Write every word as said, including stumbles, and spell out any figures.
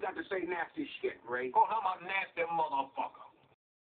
got to say nasty shit, Ray. Oh, how about nasty motherfucker?